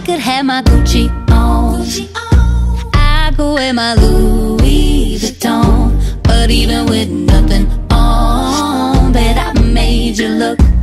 could have my Gucci on, I could wear my Louis Vuitton, but even with nothing on, bet I made you look